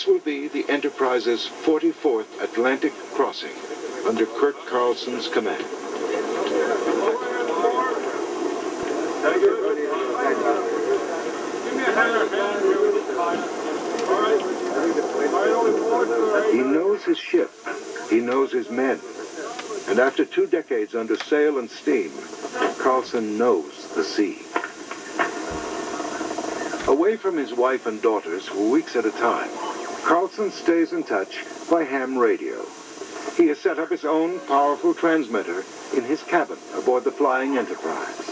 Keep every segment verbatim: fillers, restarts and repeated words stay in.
This will be the Enterprise's forty-fourth Atlantic crossing under Kurt Carlson's command. He knows his ship. He knows his men. And after two decades under sail and steam, Carlson knows the sea. Away from his wife and daughters for weeks at a time, Carlson stays in touch by ham radio. He has set up his own powerful transmitter in his cabin aboard the Flying Enterprise.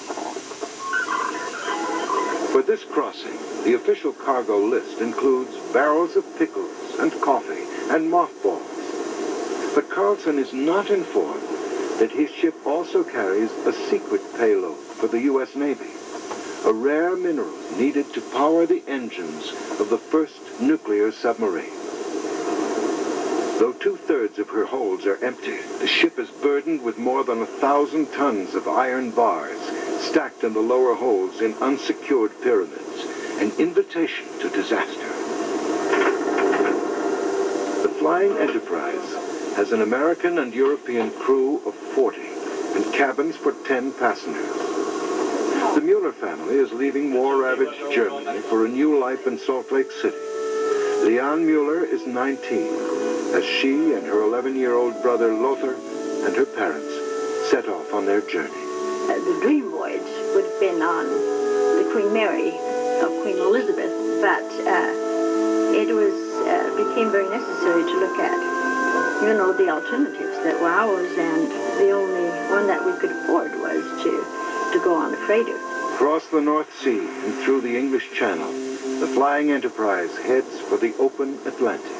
For this crossing, the official cargo list includes barrels of pickles and coffee and mothballs. But Carlson is not informed that his ship also carries a secret payload for the U S Navy, a rare mineral needed to power the engines of the first nuclear submarine. Though two-thirds of her holds are empty, the ship is burdened with more than a thousand tons of iron bars stacked in the lower holds in unsecured pyramids, an invitation to disaster. The Flying Enterprise has an American and European crew of forty and cabins for ten passengers. The Mueller family is leaving war-ravaged Germany for a new life in Salt Lake City. Leon Mueller is nineteen, as she and her eleven-year-old brother Lothar and her parents set off on their journey. Uh, the dream voyage would have been on the Queen Mary of Queen Elizabeth, but uh, it was uh, became very necessary to look at, you know, the alternatives that were ours, and the only one that we could afford was to, to go on a freighter. Across the North Sea and through the English Channel, the Flying Enterprise heads for the open Atlantic.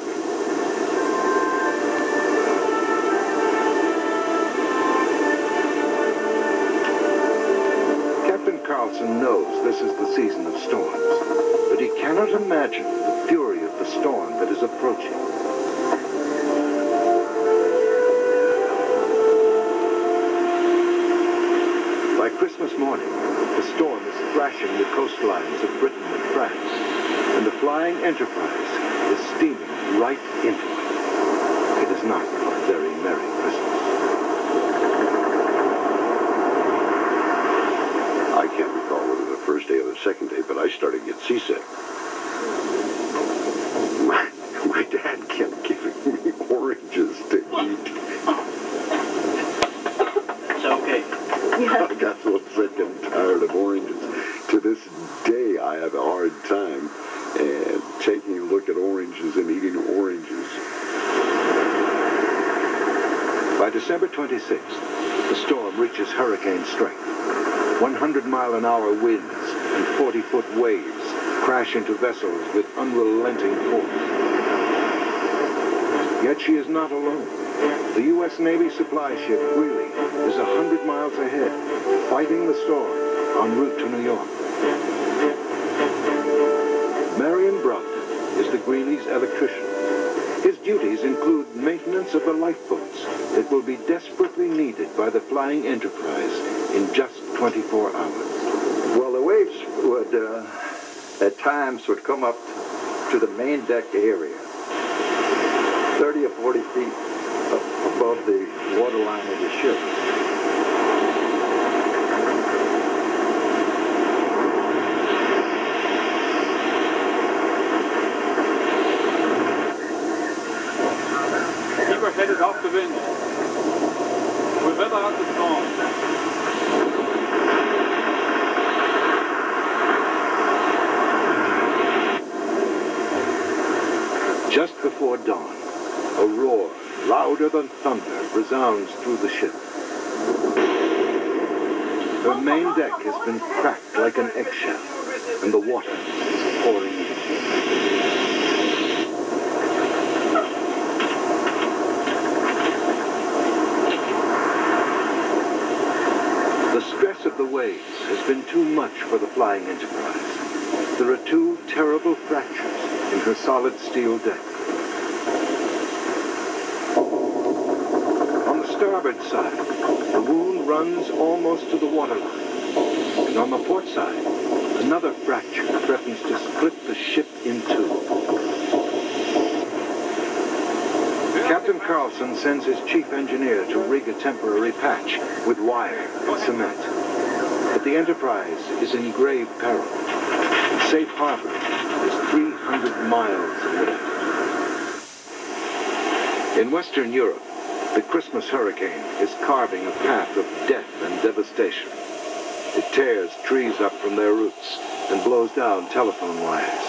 Captain Carlson knows this is the season of storms, but he cannot imagine the fury of the storm that is approaching. By Christmas morning, the storm is thrashing the coastlines of Britain and France, and the Flying Enterprise is steaming right into it. It is not a very Merry Christmas. I can't recall whether the first day or the second day, but I started to get seasick. My, my dad kept giving me oranges to eat. It's okay. I got so sick and tired of oranges. To this day, I have a hard time and taking a look at oranges and eating oranges. By December twenty-sixth, the storm reaches hurricane strength. one hundred mile an hour winds and forty foot waves crash into vessels with unrelenting force. Yet she is not alone. The U S Navy supply ship Greely is one hundred miles ahead, fighting the storm en route to New York. Marion Brogdon is the Greely's electrician. His duties include maintenance of the lifeboats that will be desperately needed by the Flying Enterprise in just twenty-four hours. Well, the waves would, uh, at times, would come up to the main deck area, thirty or forty feet above the waterline of the ship. We're headed off the wind. We're weather out the storm. Just before dawn, a roar louder than thunder resounds through the ship. Her main deck has been cracked like an eggshell, and the water is pouring in. The stress of the waves has been too much for the Flying Enterprise. There are two terrible fractures in her solid steel deck. On the starboard side, the wound runs almost to the waterline. And on the port side, another fracture threatens to split the ship in two. Carlson sends his chief engineer to rig a temporary patch with wire and cement. But the Enterprise is in grave peril. Safe harbor is three hundred miles away. In Western Europe, the Christmas hurricane is carving a path of death and devastation. It tears trees up from their roots and blows down telephone wires.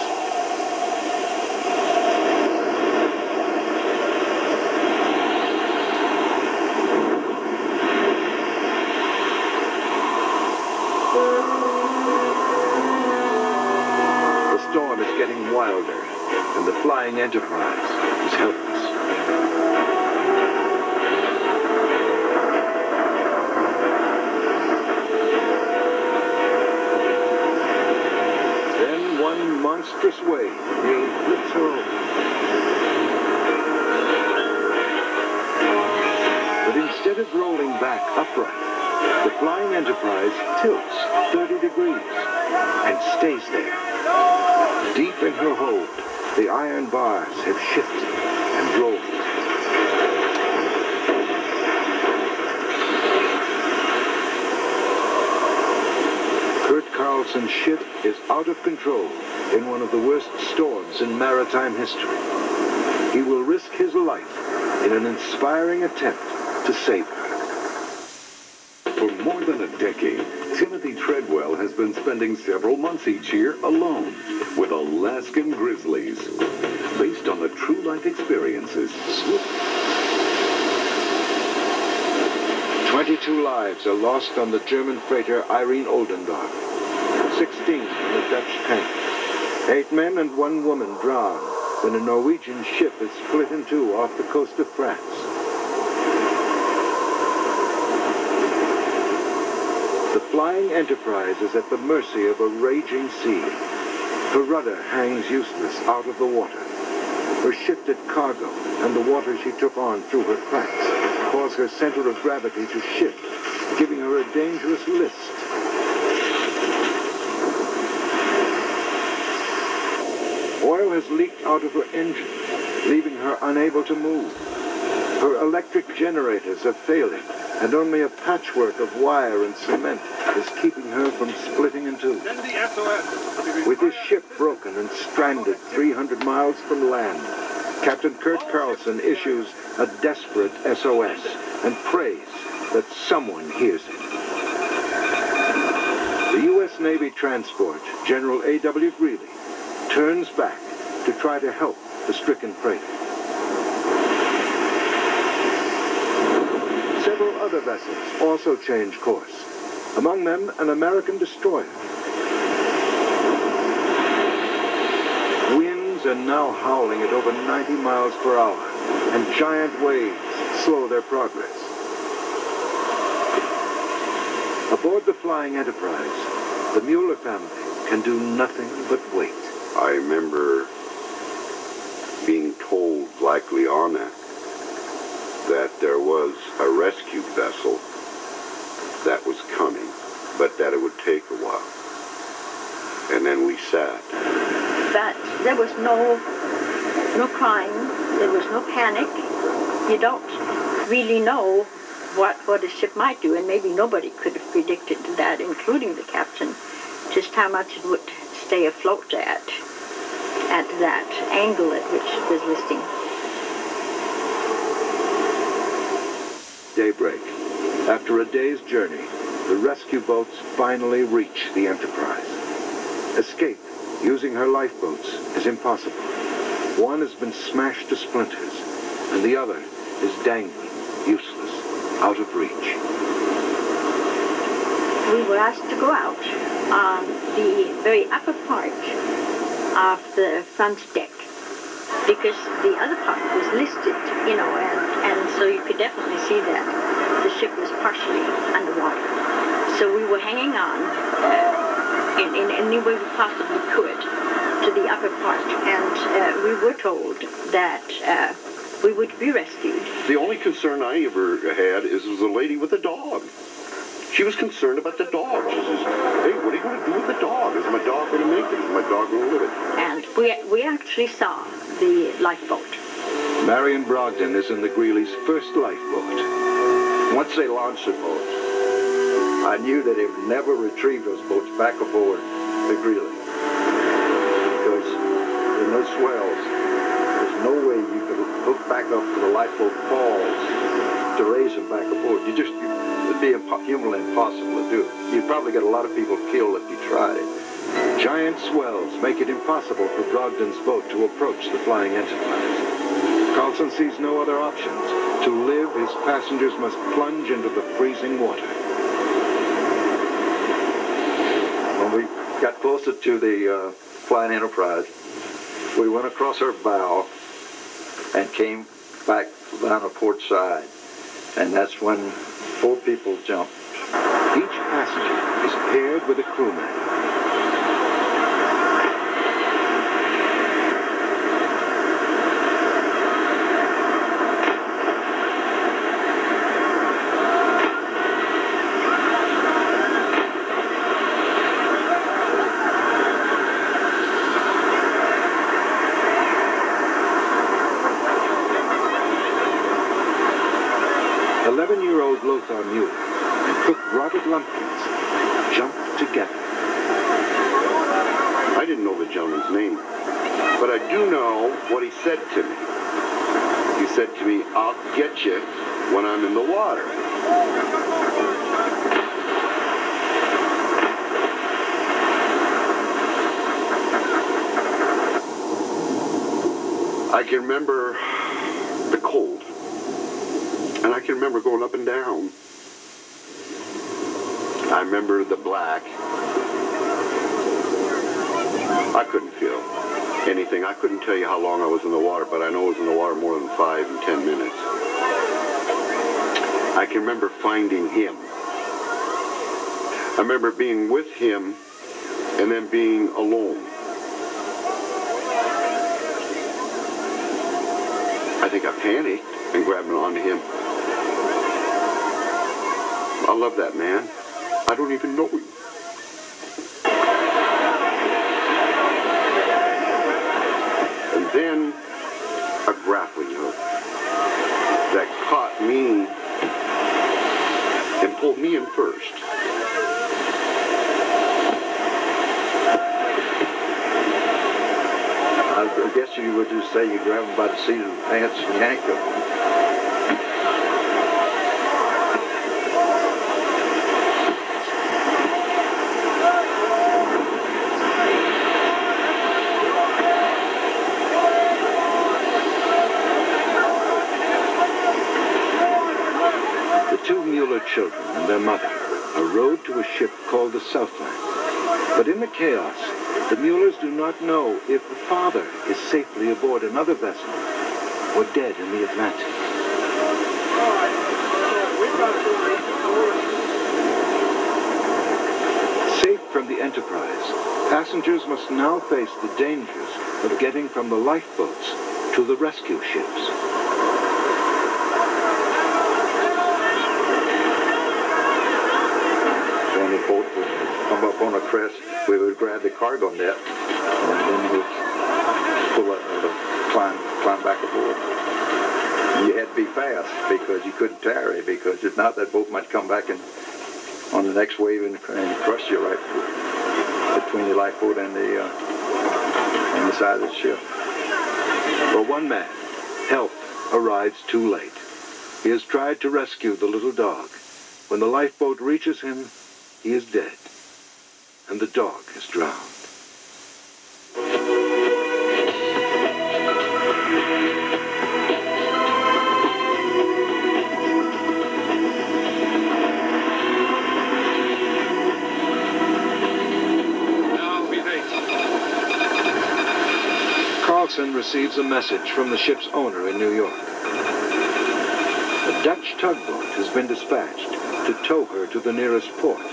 The storm is getting wilder, and the flying Enterprise is helpless. Monstrous wave nearly flips her over. But instead of rolling back upright, the flying Enterprise tilts thirty degrees and stays there. Deep in her hold, the iron bars have shifted and rolled. Kurt Carlson's ship is out of control in one of the worst storms in maritime history. He will risk his life in an inspiring attempt to save her. For more than a decade, Timothy Treadwell has been spending several months each year alone with Alaskan grizzlies, based on the true life experiences. Twenty-two lives are lost on the German freighter Irene Oldendorf, sixteen on the Dutch tanker. Eight men and one woman drowned when a Norwegian ship is split in two off the coast of France. The flying Enterprise is at the mercy of a raging sea. Her rudder hangs useless out of the water. Her shifted cargo and the water she took on through her cracks cause her center of gravity to shift, giving her a dangerous list. Oil has leaked out of her engine, leaving her unable to move. Her electric generators are failing, and only a patchwork of wire and cement is keeping her from splitting in two. With his ship broken and stranded three hundred miles from land, Captain Kurt Carlson issues a desperate S O S and prays that someone hears it. The U S Navy transport, General A W Greely, turns back to try to help the stricken freighter. Several other vessels also change course, among them an American destroyer. Winds are now howling at over ninety miles per hour, and giant waves slow their progress. Aboard the flying Enterprise, the Mueller family can do nothing but wait. I remember being told, likely on that, that there was a rescue vessel that was coming, but that it would take a while. And then we sat. But there was no, no crying, there was no panic. You don't really know what, what a ship might do, and maybe nobody could have predicted that, including the captain, just how much it would stay afloat at, at that angle at which it was listing. Daybreak. After a day's journey, the rescue boats finally reach the Enterprise. Escape using her lifeboats is impossible. One has been smashed to splinters, and the other is dangling, useless, out of reach. We were asked to go out on the very upper part of the front deck, because the other part was listed, you know, and, and so you could definitely see that the ship was partially underwater. So we were hanging on uh, in, in any way we possibly could to the upper part, and uh, we were told that uh, we would be rescued. The only concern I ever had is was a lady with a dog. She was concerned about the dog. She says, hey, what are you going to do with the dog? Is my dog going to make it? Is my dog going to live it? And we, we actually saw the lifeboat. Marion Brogdon is in the Greeley's first lifeboat. Once they launched the boat, I knew that they would never retrieve those boats back aboard the Greeley. Because in those swells, there's no way you could hook back up to the lifeboat falls to raise them back aboard. You just, it'd be impo- humanly impossible to do. You'd probably get a lot of people killed if you tried it. Giant swells make it impossible for Brogdon's boat to approach the Flying Enterprise. Carlson sees no other options. To live, his passengers must plunge into the freezing water. When we got closer to the uh, Flying Enterprise, we went across her bow and came back down the port side. And that's when four people jumped. Each passenger is paired with a crewman. eleven-year-old Lothar Mueller and cook Robert Lumpkins jumped together. I didn't know the gentleman's name, but I do know what he said to me. He said to me, "I'll get you when I'm in the water." I can remember the cold, and I can remember going up and down. I remember the black. I couldn't feel anything. I couldn't tell you how long I was in the water, but I know I was in the water more than five and ten minutes. I can remember finding him. I remember being with him and then being alone. I think I panicked and grabbed onto him. I love that man. I don't even know him. And then a grappling hook that caught me and pulled me in first. I guess you would just say you grab them by the seat of the pants and yank them. Children and their mother are rowed to a ship called the Southland. But in the chaos, the Muellers do not know if the father is safely aboard another vessel or dead in the Atlantic. Safe from the Enterprise, passengers must now face the dangers of getting from the lifeboats to the rescue ships. When the boat would come up on a crest, we would grab the cargo net and then we'd pull it and climb, climb back aboard. You had to be fast because you couldn't tarry, because if not, that boat might come back and on the next wave and, and crush you right between the lifeboat and the, uh, and the side of the ship. For one man, help arrives too late. He has tried to rescue the little dog. When the lifeboat reaches him, he is dead, and the dog is drowned. Now we wait. Carlson receives a message from the ship's owner in New York. A Dutch tugboat has been dispatched to tow her to the nearest port.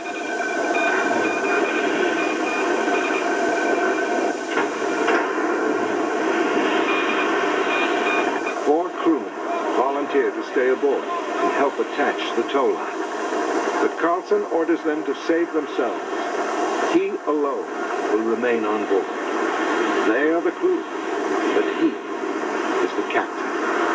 Four crewmen volunteer to stay aboard and help attach the tow line. But Carlson orders them to save themselves. He alone will remain on board. They are the crew, but he is the captain.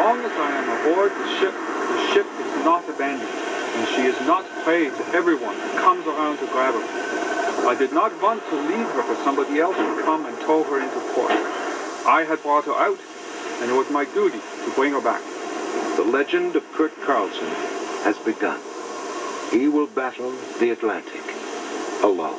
long as I am aboard the ship, the ship is not abandoned, and she is not prey to everyone who comes around to grab her. I did not want to leave her for somebody else to come and tow her into port. I had brought her out, and it was my duty to bring her back. The legend of Kurt Carlson has begun. He will battle the Atlantic alone.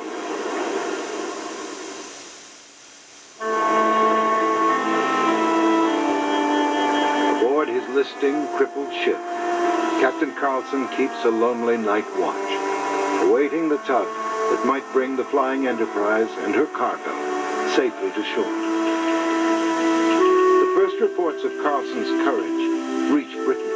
Aboard his listing, crippled ship, Captain Carlson keeps a lonely night watch, awaiting the tug that might bring the Flying Enterprise and her cargo safely to shore. The first reports of Carlson's courage reach Britain.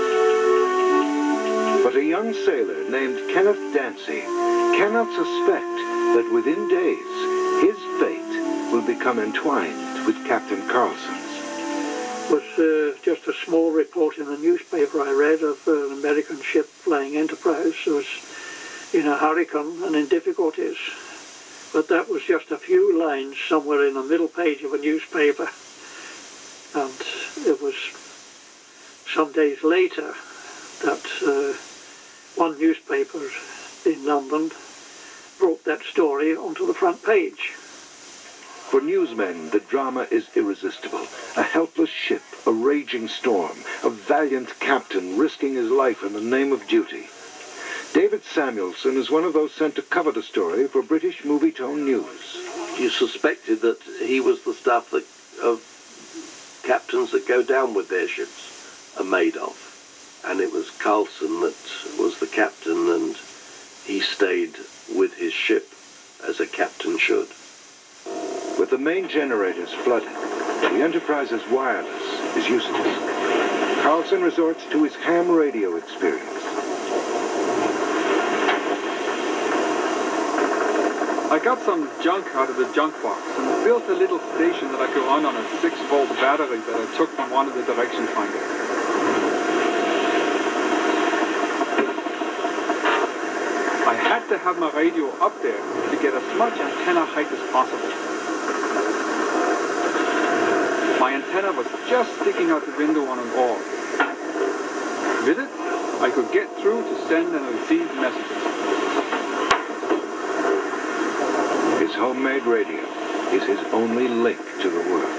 But a young sailor named Kenneth Dancy cannot suspect that within days his fate will become entwined with Captain Carlson's. It was uh, just a small report in the newspaper I read of uh, an American ship, Flying Enterprise, who was in a hurricane and in difficulties. But that was just a few lines somewhere in the middle page of a newspaper. And it was some days later that uh, one newspaper in London brought that story onto the front page. For newsmen, the drama is irresistible. A helpless ship, a raging storm, a valiant captain risking his life in the name of duty. David Samuelson is one of those sent to cover the story for British Movietone News. You suspected that he was the stuff that of captains that go down with their ships are made of. And it was Carlson that was the captain, and he stayed with his ship as a captain should. With the main generators flooded, the Enterprise's wireless is useless. Carlson resorts to his ham radio experience. I got some junk out of the junk box and built a little station that I could run on a six volt battery that I took from one of the direction finders. I had to have my radio up there to get as much antenna height as possible. My antenna was just sticking out the window on an oar. With it, I could get through to send and receive messages. His homemade radio is his only link to the world.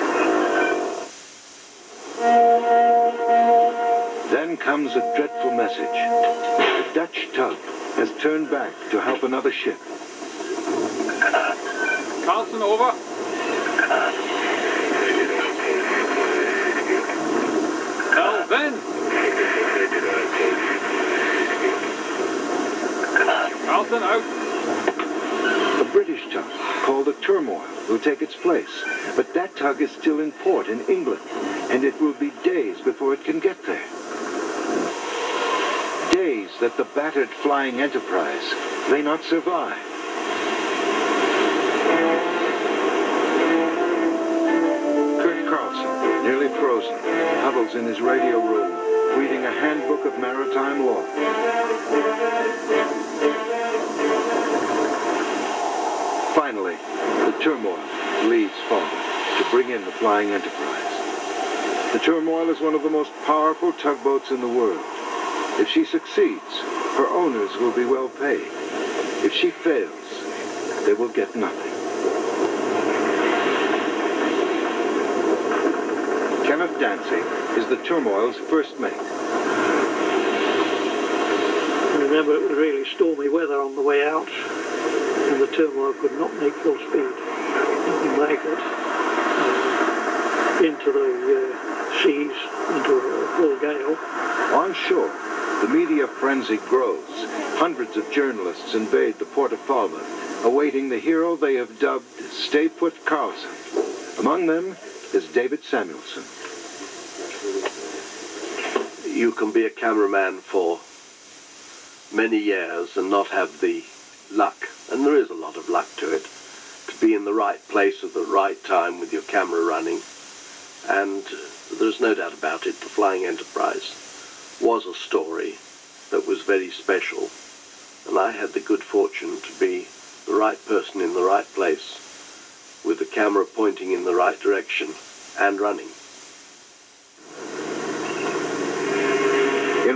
Then comes a dreadful message. The Dutch tug has turned back to help another ship. Carlson, over. Well, then. Carlson, out. A British tug called the Turmoil will take its place, but that tug is still in port in England, and it will be days before it can get there. Days that the battered Flying Enterprise may not survive. Kurt Carlson, nearly frozen, huddles in his radio room, reading a handbook of maritime law. Finally, the Turmoil leaves forward to bring in the Flying Enterprise. The Turmoil is one of the most powerful tugboats in the world. If she succeeds, her owners will be well paid. If she fails, they will get nothing. Kenneth Dancy is the Turmoil's first mate. I remember it was really stormy weather on the way out, and the Turmoil could not make full speed. Nothing like it. Uh, into the uh, seas, into a full gale. On shore, the media frenzy grows. Hundreds of journalists invade the port of Falmouth, awaiting the hero they have dubbed Stay Put Carlson. Among them is David Samuelson. You can be a cameraman for many years and not have the luck, and there is a lot of luck to it, to be in the right place at the right time with your camera running. And there's no doubt about it, the Flying Enterprise was a story that was very special, and I had the good fortune to be the right person in the right place with the camera pointing in the right direction and running.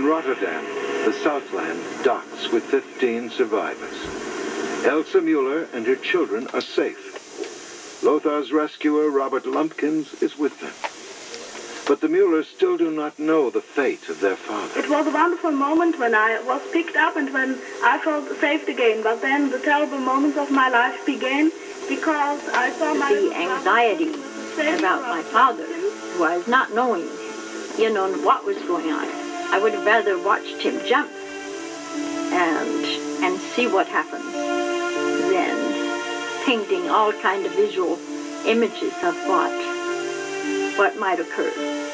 Rotterdam, the Southland docks with fifteen survivors. Elsa Mueller and her children are safe. Lothar's rescuer, Robert Lumpkins, is with them. But the Muellers still do not know the fate of their father. It was a wonderful moment when I was picked up and when I felt safe again. But then the terrible moments of my life began because I saw my... The anxiety about my father was not knowing, you know, what was going on. I would have rather watched him jump and, and see what happens than painting all kind of visual images of what, what might occur.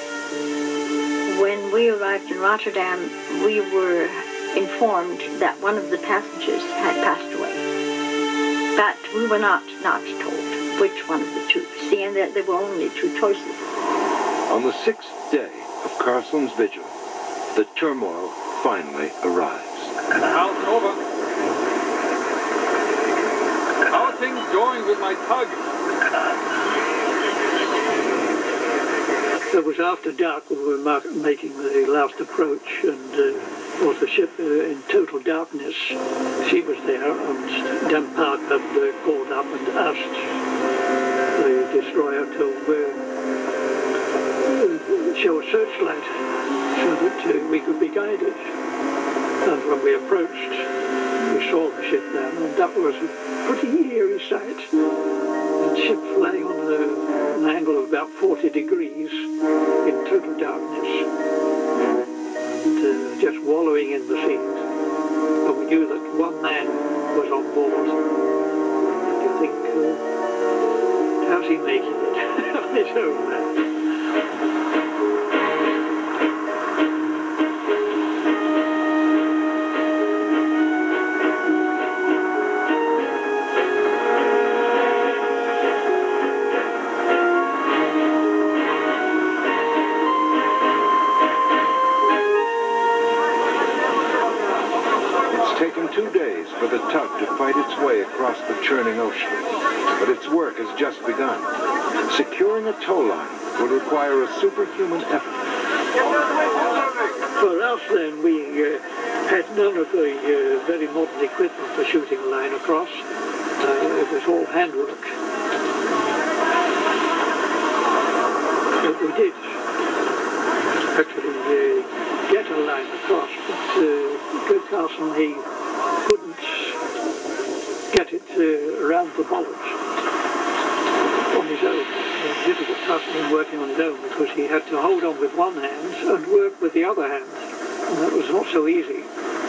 When we arrived in Rotterdam, we were informed that one of the passengers had passed away. But we were not, not told which one of the two. See, and there, there were only two choices. On the sixth day of Carlson's vigil, the turmoil finally arrives. How's it over? How are things going with my tug? It was after dark when we were making the last approach, and uh, was the ship uh, in total darkness. She was there, and Dan Park had uh, called up and asked the destroyer to uh, show a searchlight so that uh, we could be guided. And when we approached, we saw the ship then, and that was a pretty eerie sight. The ship flying on the, an angle of about forty degrees in total darkness, and uh, just wallowing in the seas. But we knew that one man was on board. And you think, uh, how's he making it on his own man? Two days for the tug to fight its way across the churning ocean. But its work has just begun. Securing a tow line will require a superhuman effort. For us then, we uh, had none of the uh, very modern equipment for shooting a line across. Uh, it was all handwork. But we did actually uh, get a line across, but uh, Good Carlson, he couldn't get it uh, around the bollards on his own. It was difficult task for him working on his own because he had to hold on with one hand and work with the other hand, and that was not so easy.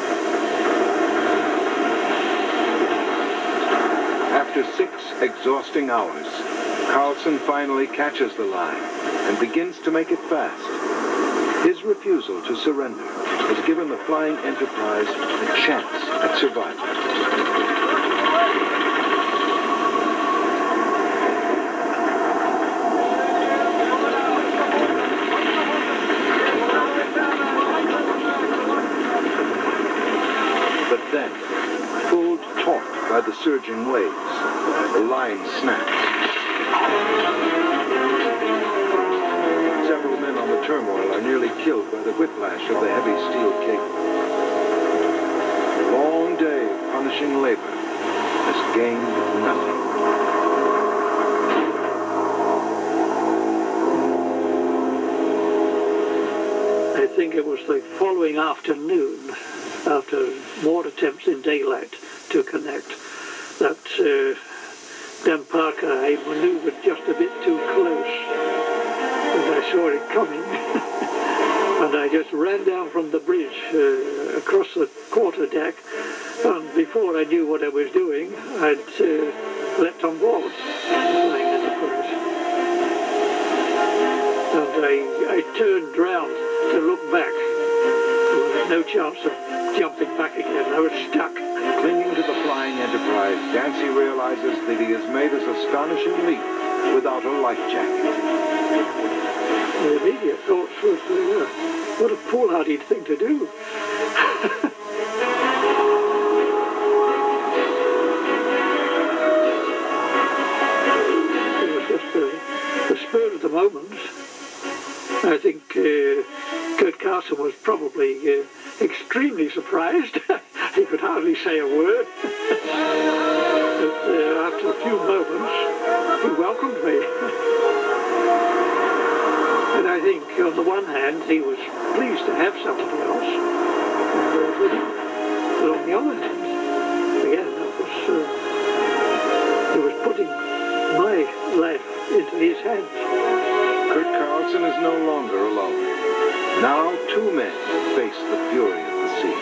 After six exhausting hours, Carlson finally catches the line and begins to make it fast. His refusal to surrender has given the Flying Enterprise a chance at survival. But then, pulled taut by the surging waves, the line snaps. Several men on the Turmoil are nearly killed by the whiplash of the heavy steel cable. A long day of punishing labor has gained nothing. I think it was the following afternoon, after more attempts in daylight to connect, that uh, Dan Parker I maneuvered just a bit too close, and I saw it coming. And I just ran down from the bridge uh, across the quarter deck, and before I knew what I was doing, I'd uh, leapt on board the Flying Enterprise. And I, I turned round to look back. There was no chance of jumping back again. I was stuck. Clinging to the Flying Enterprise, Dancy realizes that he has made his astonishing leap without a life jacket. The immediate thoughts was, uh, what a foolhardy thing to do. It was just uh, the spur of the moment. I think uh, Kurt Carson was probably uh, extremely surprised. He could hardly say a word. But uh, after a few moments, he welcomed me. And I think, on the one hand, he was pleased to have somebody else involved with him. But on the other hand, again, that was, uh, he was putting my life into his hands. Kurt Carlson is no longer alone. Now two men face the fury of the sea.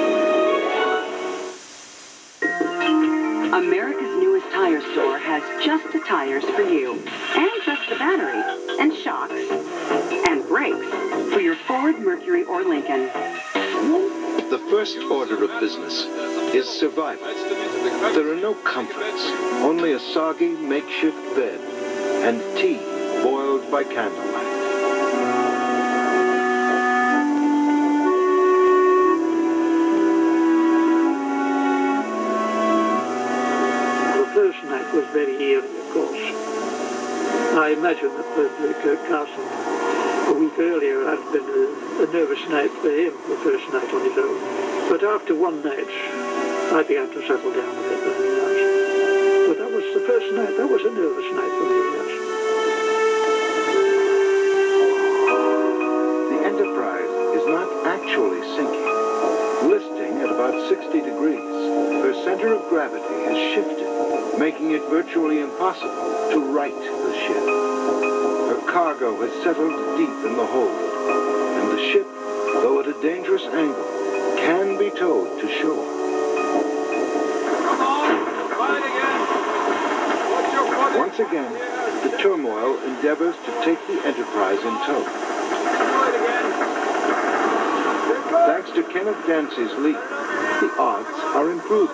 America's newest tire store has just the tires for you, and just the battery, and shocks, and brakes for your Ford, Mercury, or Lincoln. The first order of business is survival. There are no comforts, only a soggy makeshift bed and tea boiled by candlelight. The first night was very eerie, of course. I imagine that for Kurt Carson, a week earlier had been a, a nervous night for him, the first night on his own. But after one night, I began to settle down a bit. Yes. But that was the first night. That was a nervous night for me, yes. The Enterprise is not actually sinking. Listing at about sixty degrees, her center of gravity has shifted, making it virtually impossible to right the ship. Her cargo has settled deep in the hold, and the ship, though at a dangerous angle, can be towed to shore. Come on, try it again. Watch your foot. Once again, the turmoil endeavors to take the Enterprise in tow. Try it again. Thanks to Kenneth Dancy's lead, the odds are improving.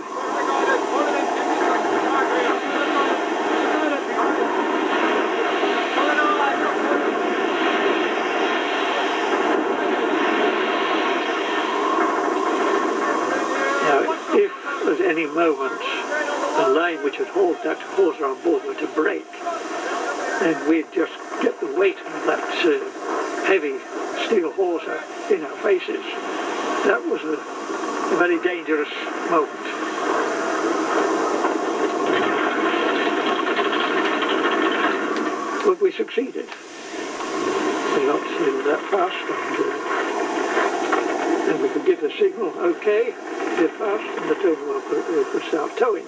At any moment, the line which had hauled that hawser on board were to break, and we'd just get the weight of that uh, heavy steel hawser in our faces. That was a, a very dangerous moment. But we succeeded. We got uh, that fast, and, uh, and we could give the signal, okay. Get fast, and the turmoil could, uh, could start towing.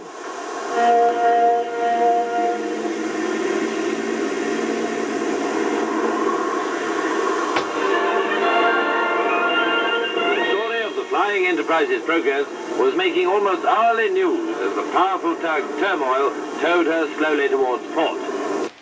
The story of the Flying Enterprise's progress was making almost hourly news as the powerful tug Turmoil towed her slowly towards port.